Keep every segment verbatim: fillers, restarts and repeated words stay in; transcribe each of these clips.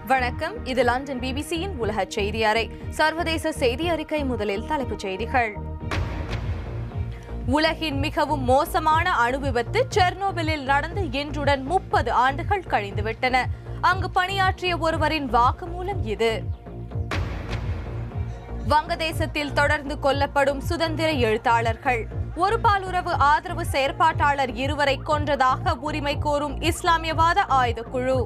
வணக்கம். இது லண்டன் பிபிசியின் உலக செய்தி அறை. சர்வதேச செய்தி அறிக்கை. முதலில் தலைப்புச் செய்திகள். உலகின் மிகவும் மோசமான அணு விபத்து செர்னோபிலில் நடந்து இன்றுடன் முப்பது ஆண்டுகள் கழிந்துவிட்டன. அங்கு பணியாற்றிய ஒருவரின் வாக்குமூலம் இது. வங்கதேசத்தில் தொடர்ந்து கொல்லப்படும் சுதந்திர எழுத்தாளர்கள். ஒரு பாலுறவு ஆதரவு செயற்பாட்டாளர் இருவரை கொன்றதாக உரிமை கோரும் இஸ்லாமியவாத ஆயுதக்குழு.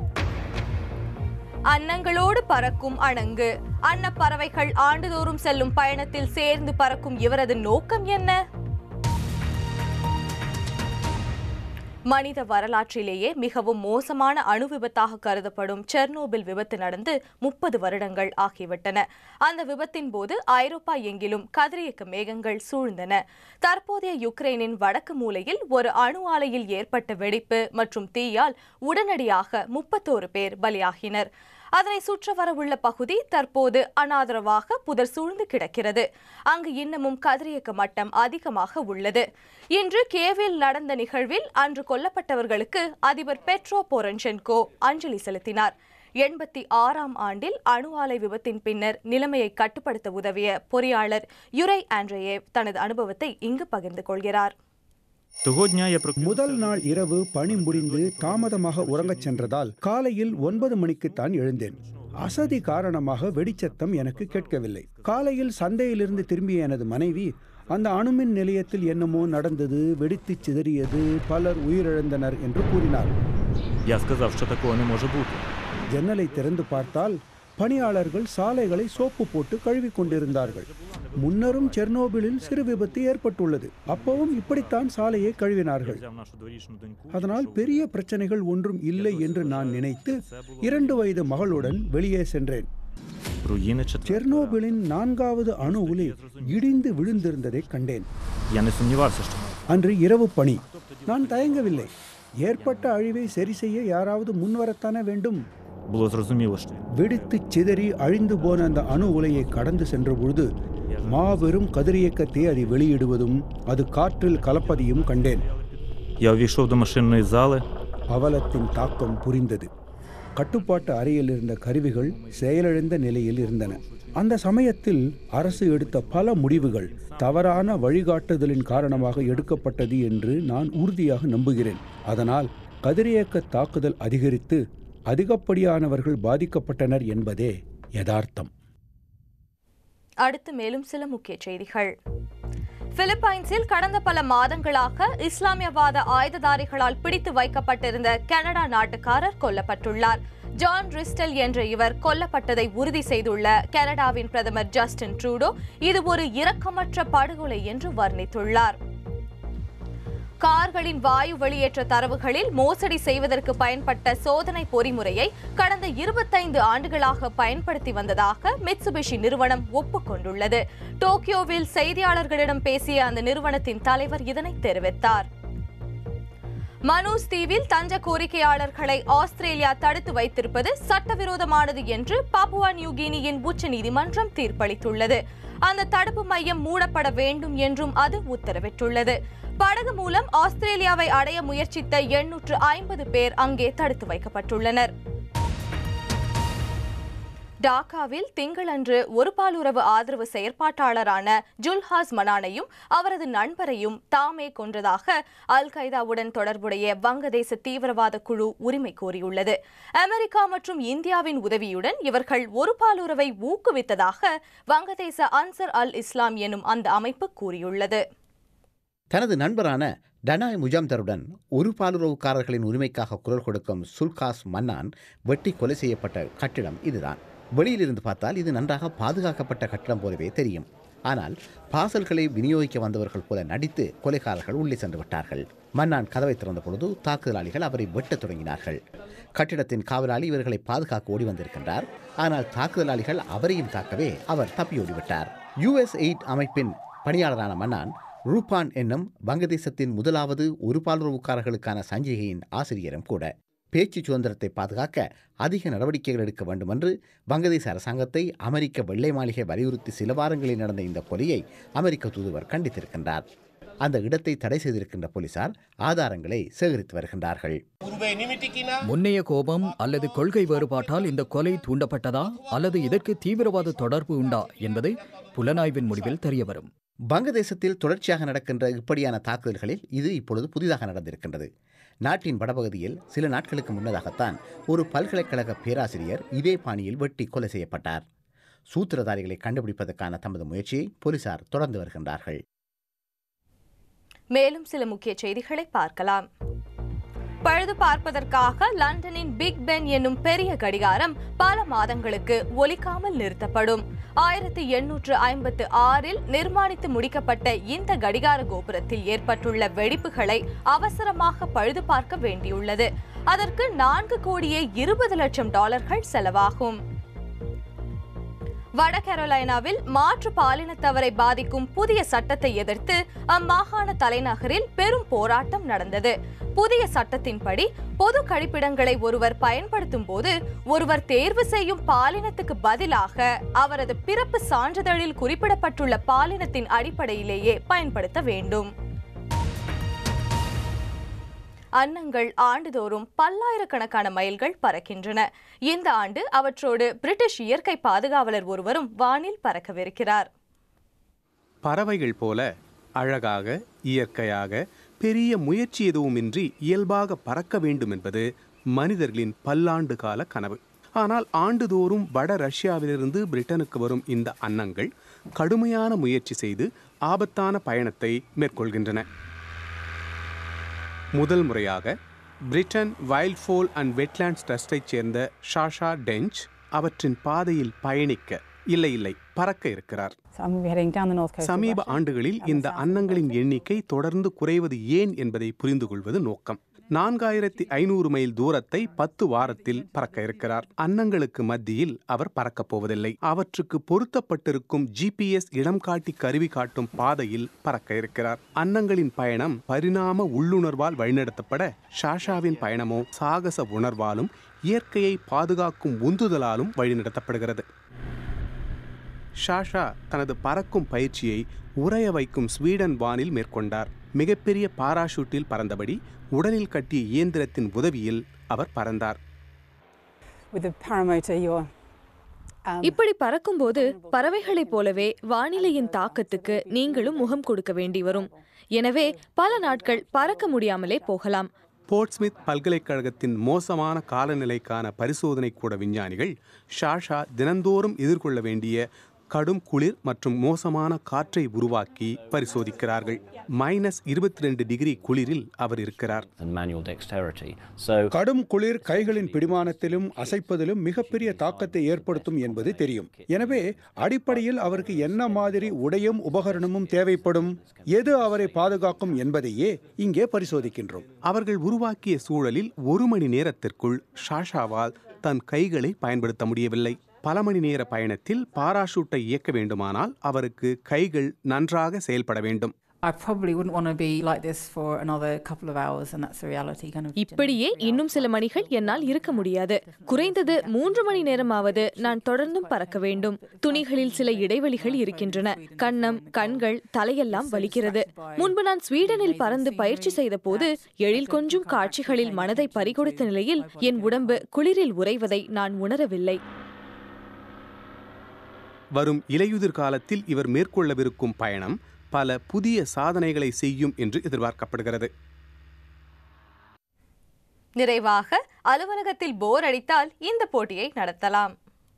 அன்னங்களோடு பறக்கும் அணங்கு. அன்னப்பறவைகள் ஆண்டுதோறும் செல்லும் பயணத்தில் சேர்ந்து பறக்கும் இவரது நோக்கம் என்ன? மனித வரலாற்றிலேயே மிகவும் மோசமான அணு விபத்தாக கருதப்படும் செர்னோபில் விபத்து நடந்து முப்பது வருடங்கள் ஆகிவிட்டன. அந்த விபத்தின் போது ஐரோப்பா எங்கிலும் கதிரியக்க மேகங்கள் சூழ்ந்தன. தற்போதைய யுக்ரைனின் வடக்கு மூலையில் ஒரு அணு ஆலையில் ஏற்பட்ட வெடிப்பு மற்றும் தீயால் உடனடியாக முப்பத்தோரு பேர் பலியாகினர். அதனை சுற்ற வரவுள்ள பகுதி தற்போது அனாதரவாக புதர் சூழ்ந்து கிடக்கிறது. அங்கு இன்னமும் கதிரியக்க மட்டம் அதிகமாக உள்ளது. இன்று கியேவில் நடந்த நிகழ்வில் அன்று கொல்லப்பட்டவர்களுக்கு அதிபர் பெட்ரோ போரன்சென்கோ அஞ்சலி செலுத்தினார். எண்பத்தி ஆறாம் ஆண்டில் அணு ஆலை விபத்தின் பின்னர் நிலைமையை கட்டுப்படுத்த உதவிய பொறியாளர் யுரை ஆண்ட்ரேயேவ் தனது அனுபவத்தை இங்கு பகிர்ந்து கொள்கிறார். முதல் நாள் இரவு பணி முடிந்து தாமதமாக உறங்கச் சென்றதால் காலையில் ஒன்பது மணிக்குத்தான் எழுந்தேன். அசதி காரணமாக வெடிச்சத்தம் எனக்கு கேட்கவில்லை. காலையில் சந்தையிலிருந்து திரும்பிய எனது மனைவி, அந்த அணுமின் நிலையத்தில் என்னமோ நடந்தது, வெடித்து சிதறியது, பலர் உயிரிழந்தனர் என்று கூறினார். ஜன்னலை திறந்து பார்த்தால் பணியாளர்கள் சாலைகளை சோப்பு போட்டு கழுவி கொண்டிருந்தார்கள். முன்னரும் செர்னோபிலில் சிறு விபத்து ஏற்பட்டுள்ளது. அப்பவும் இப்படித்தான் சாலையை கழுவினார்கள். அதனால் பெரிய பிரச்சனைகள் ஒன்றும் இல்லை என்று நான் நினைத்து இரண்டு வயது மகளுடன் வெளியே சென்றேன். செர்னோபிலின் நான்காவது அணு உலை இடிந்து விழுந்திருந்ததை கண்டேன். அன்று இரவு பணி. நான் தயங்கவில்லை. ஏற்பட்ட அழிவை சரி செய்ய யாராவது முன்வரத்தானே வேண்டும். வெடித்து சிதறி அழிந்து போன அந்த அணு உலையை கடந்து சென்ற பொழுது மாபெரும் கதிரியக்கத்தை அதை வெளியிடுவதும் அது காற்றில் கலப்பதையும் கண்டேன். அவலத்தின் தாக்கம் புரிந்தது. கட்டுப்பாட்டு அறையில் இருந்த கருவிகள் செயலிழந்த நிலையில் இருந்தன. அந்த சமயத்தில் அரசு எடுத்த பல முடிவுகள் தவறான வழிகாட்டுதலின் காரணமாக எடுக்கப்பட்டது என்று நான் உறுதியாக நம்புகிறேன். அதனால் கதிரியக்க தாக்குதல் அதிகரித்து அதிகப்படியானவர்கள் பாதிக்கப்பட்டனர் என்பதே யதார்த்தம். அடுத்து மேலும் சில முக்கிய செய்திகள். பிலிப்பைன்ஸில் கடந்த பல மாதங்களாக இஸ்லாமியவாத ஆயுததாரிகளால் பிடித்து வைக்கப்பட்டிருந்த கனடா நாட்டுக்காரர் கொல்லப்பட்டுள்ளார். ஜான் ரிஸ்டல் என்ற இவர் கொல்லப்பட்டதை உறுதி செய்துள்ள கனடாவின் பிரதமர் ஜஸ்டின் ட்ரூடோ இது ஒரு இரக்கமற்ற படுகொலை என்று வர்ணித்துள்ளார். கார்களின் வாயு வெளியேற்ற தரவுகளில் மோசடி செய்வதற்கு பயன்பட்ட சோதனை பொறிமுறையை கடந்த இருபத்தைந்து ஆண்டுகளாக பயன்படுத்தி வந்ததாக மிட்சுபிஷி நிறுவனம் ஒப்புக்கொண்டுள்ளது. டோக்கியோவில் செய்தியாளர்களிடம் பேசிய அந்த நிறுவனத்தின் தலைவர் இதனை தெரிவித்தார். மனூஸ் தீவில் தஞ்ச கோரிக்கையாளர்களை ஆஸ்திரேலியா தடுத்து வைத்திருப்பது சட்டவிரோதமானது என்று பாப்புவா நியூகினியின் உச்சநீதிமன்றம் தீர்ப்பளித்துள்ளது. அந்த தடுப்பு மையம் மூடப்பட வேண்டும் என்றும் அது உத்தரவிட்டுள்ளது. படகு மூலம் ஆஸ்திரேலியாவை அடைய முயற்சித்த எண்ணூற்று ஐம்பது பேர் அங்கே தடுத்து வைக்கப்பட்டுள்ளனர். டாக்காவில் திங்களன்று ஒரு பாலுறவு ஆதரவு செயற்பாட்டாளரான ஜுல்ஹாஸ் மனானையும் அவரது நண்பரையும் தாமே கொன்றதாக அல் கைதாவுடன் தொடர்புடைய வங்கதேச தீவிரவாத குழு உரிமை கோரியுள்ளது. அமெரிக்கா மற்றும் இந்தியாவின் உதவியுடன் இவர்கள் ஒரு பாலுறவை ஊக்குவித்ததாக வங்கதேச அன்சர் அல் இஸ்லாம் எனும் அந்த அமைப்பு கூறியுள்ளது. தனது நண்பரான டனாய் முஜாம்தருடன் ஒரு பாலுறவுக்காரர்களின் உரிமைக்காக குரல் கொடுக்கும் சுல்காஸ் மன்னான் வெட்டி கொலை செய்யப்பட்ட கட்டிடம் இதுதான். வெளியிலிருந்து பார்த்தால் இது நன்றாக பாதுகாக்கப்பட்ட கட்டிடம் போலவே தெரியும். ஆனால் பாசல்களை விநியோகிக்க வந்தவர்கள் போல நடித்து கொலைகாரர்கள் உள்ளே சென்று விட்டார்கள். மன்னான் கதவை திறந்த பொழுது தாக்குதலாளிகள் அவரை வெட்டத் தொடங்கினார்கள். கட்டிடத்தின் காவலாளி இவர்களை பாதுகாக்க ஓடி வந்திருக்கின்றார். ஆனால் தாக்குதலாளிகள் அவரையும் தாக்கவே அவர் தப்பியோடிவிட்டார். யுஎஸ் எய்ட் அமைப்பின் பணியாளரான மன்னான் ரூபான் என்னும் வங்கதேசத்தின் முதலாவது ஒரு பாலுறவுக்காரர்களுக்கான சஞ்சிகையின் ஆசிரியரும் கூட. பேச்சு சுதந்திரத்தை பாதுகாக்க அதிக நடவடிக்கைகள் எடுக்க வேண்டும் என்று வங்கதேச அரசாங்கத்தை அமெரிக்க வெள்ளை மாளிகை வலியுறுத்தி சில வாரங்களில் நடந்த இந்த கொலையை அமெரிக்க தூதுவர் கண்டித்திருக்கின்றார். அந்த இடத்தை தடை செய்திருக்கின்ற போலீசார் ஆதாரங்களை சேகரித்து வருகின்றார்கள். முன்னைய கோபம் அல்லது கொள்கை வேறுபாட்டால் இந்த கொலை தூண்டப்பட்டதா அல்லது இதற்கு தீவிரவாத தொடர்பு உண்டா என்பது புலனாய்வின் முடிவில் தெரியவரும். வங்கதேசத்தில் தொடர்ச்சியாக நடக்கின்ற இப்படியான தாக்குதல்களில் இது இப்பொழுது புதிதாக நடந்திருக்கின்றது. நாட்டின் வடபகுதியில் சில நாட்களுக்கு முன்னதாகத்தான் ஒரு பல்கலைக்கழக பேராசிரியர் இதே பாணியில் வெட்டி கொலை செய்யப்பட்டார். சூத்திரதாரிகளை கண்டுபிடிப்பதற்கான தமது முயற்சியை போலீசார் தொடர்ந்து வருகின்றார்கள். மேலும் சில முக்கிய செய்திகளை பார்க்கலாம். பழுது பார்ப்பதற்காக லண்டனின் பிக் பென் என்னும் பெரிய கடிகாரம் பல மாதங்களுக்கு ஒலிக்காமல் நிறுத்தப்படும். ஆயிரத்தி எண்ணூற்று ஐம்பத்து ஆறில் நிர்மாணித்து முடிக்கப்பட்ட இந்த கடிகார கோபுரத்தில் ஏற்பட்டுள்ள வெடிப்புகளை அவசரமாக பழுது பார்க்க வேண்டியுள்ளது. அதற்கு நான்கு கோடியே இருபது லட்சம் டாலர்கள் செலவாகும். வட கரோலைனாவில் மாற்று பாலினத்தவரை பாதிக்கும் புதிய சட்டத்தை எதிர்த்து அம்மாகாண தலைநகரில் பெரும் போராட்டம் நடந்தது. புதிய சட்டத்தின்படி பொது கழிப்பிடங்களை ஒருவர் பயன்படுத்தும் போது ஒருவர் தேர்வு செய்யும் பாலினத்துக்கு பதிலாக அவரது பிறப்பு சான்றிதழில் குறிப்பிடப்பட்டுள்ள பாலினத்தின் அடிப்படையிலேயே பயன்படுத்த வேண்டும். அன்னங்கள் ஆண்டுதோறும் பல்லாயிரக்கணக்கான மைல்கள் பறக்கின்றன. இந்த ஆண்டு அவற்றோடு பிரிட்டிஷ் இயற்கை பாதுகாவலர் ஒருவரும் வானில் பறக்கவிருக்கிறார். பறவைகள் போல அழகாக, இயற்கையாக, பெரிய முயற்சி எதுவுமின்றி இயல்பாக பறக்க வேண்டும் என்பது மனிதர்களின் பல்லாண்டு கால கனவு. ஆனால் ஆண்டுதோறும் வட ரஷ்யாவிலிருந்து பிரிட்டனுக்கு வரும் இந்த அன்னங்கள் கடுமையான முயற்சி செய்து ஆபத்தான பயணத்தை மேற்கொள்கின்றன. முதல் முறையாக Britain wild fowl and wetlands ட்ரஸ்டைச் சேர்ந்த ஷாஷா டென்ச் அவற்றின் பாதையில் பயணிக்க இல்லை இல்லை பறக்க இருக்கிறார். சமீப ஆண்டுகளில் இந்த அன்னங்களின் எண்ணிக்கை தொடர்ந்து குறைவது ஏன் என்பதை புரிந்து கொள்வது நோக்கம். நான்காயிரத்தி ஐநூறு மைல் தூரத்தை பத்து வாரத்தில் பறக்க இருக்கிறார். அன்னங்களுக்கு மத்தியில் அவர் பறக்கப் போவதில்லை. அவற்றுக்கு பொருத்தப்பட்டிருக்கும் ஜிபிஎஸ் இடம் காட்டி கருவி காட்டும் பாதையில் பறக்க இருக்கிறார். அன்னங்களின் பயணம் பரிணாம உள்ளுணர்வால் வழிநடத்தப்பட, ஷாஷாவின் பயணமோ சாகச உணர்வாலும் இயற்கையை பாதுகாக்கும் உந்துதலாலும் வழிநடத்தப்படுகிறது. ஷாஷா தனது பறக்கும் பயிற்சியை உறைய வைக்கும் ஸ்வீடன் வானில் மேற்கொண்டார். மிகப்பெரிய பாராஷூட்டில் பறந்தபடி உடலில் கட்டிய இயந்திரத்தின் உதவியில் அவர் பறந்தார். இப்படி பறக்கும்போது பறவைகளைப் போலவே வானிலையின் தாக்கத்துக்கு நீங்களும் முகம் கொடுக்க வேண்டி வரும். எனவே பல நாட்கள் பறக்க முடியாமலே போகலாம். போர்ட்ஸ்மித் பல்கலைக்கழகத்தின் மோசமான காலநிலைக்கான பரிசோதனை கூட விஞ்ஞானிகள் ஷாஷா தினந்தோறும் எதிர்கொள்ள வேண்டிய கடும் குளிர் மற்றும் மோசமான காற்றை உருவாக்கி பரிசோதிக்கிறார்கள். மைனஸ் இருபத்தி ரெண்டு டிகிரி குளிரில் அவர் இருக்கிறார். கடும் குளிர் கைகளின் பிடிமானத்திலும் அசைப்பதிலும் மிகப்பெரிய தாக்கத்தை ஏற்படுத்தும் என்பது தெரியும். எனவே அடிப்படையில் அவருக்கு என்ன மாதிரி உடையும் உபகரணமும் தேவைப்படும், எது அவரை பாதுகாக்கும் என்பதையே இங்கே பரிசோதிக்கின்றோம். அவர்கள் உருவாக்கிய சூழலில் ஒரு மணி நேரத்திற்குள் ஷாஷாவால் தன் கைகளை பயன்படுத்த முடியவில்லை. பல மணி நேர பயணத்தில் பாராஷூட்டை இயக்க வேண்டுமானால் அவருக்கு கைகள் நன்றாக செயல்பட வேண்டும். இப்படியே இன்னும் சில மணிகள் என்னால் இருக்க முடியாது. குறைந்தது மூன்று மணி நேரமாவது நான் தொடர்ந்தும் பறக்க வேண்டும். துணிகளில் சில இடைவெளிகள் இருக்கின்றன. கன்னம், கண்கள், தலையெல்லாம் வலிக்கிறது. முன்பு நான் ஸ்வீடனில் பறந்து பயிற்சி செய்த போது எழில் கொஞ்சும் காட்சிகளில் மனதை பறிகொடுத்த நிலையில் என் உடம்பு குளிரில் உறைவதை நான் உணரவில்லை. வரும் இலையுதிர் காலத்தில் இவர் மேற்கொள்ளவிருக்கும் பயணம் பல புதிய சாதனைகளை செய்யும் என்று எதிர்பார்க்கப்படுகிறது. நிறைவாக, அலுவலகத்தில் போர் அடித்தால் இந்த போட்டியை நடத்தலாம்.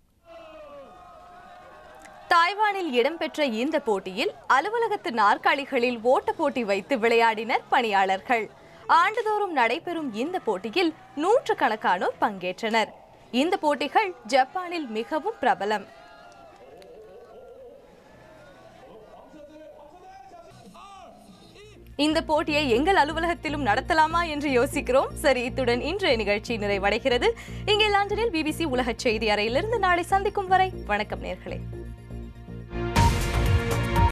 தாய்வானில் இடம்பெற்ற இந்த போட்டியில் அலுவலகத்து நாற்காலிகளில் ஓட்ட போட்டி வைத்து விளையாடினர் பணியாளர்கள். ஆண்டுதோறும் நடைபெறும் இந்த போட்டியில் நூற்றுக்கணக்கானோர் பங்கேற்றனர். இந்த போட்டிகள் ஜப்பானில் மிகவும் பிரபலம். இந்த போட்டியை எங்கள் அலுவலகத்திலும் நடத்தலாமா என்று யோசிக்கிறோம். சரி, இத்துடன் இன்றைய நிகழ்ச்சி நிறைவடைகிறது. இங்கே லண்டனில் பிபிசி உலக செய்தி அறையிலிருந்து நாளை சந்திக்கும் வரை வணக்கம் நேர்களே.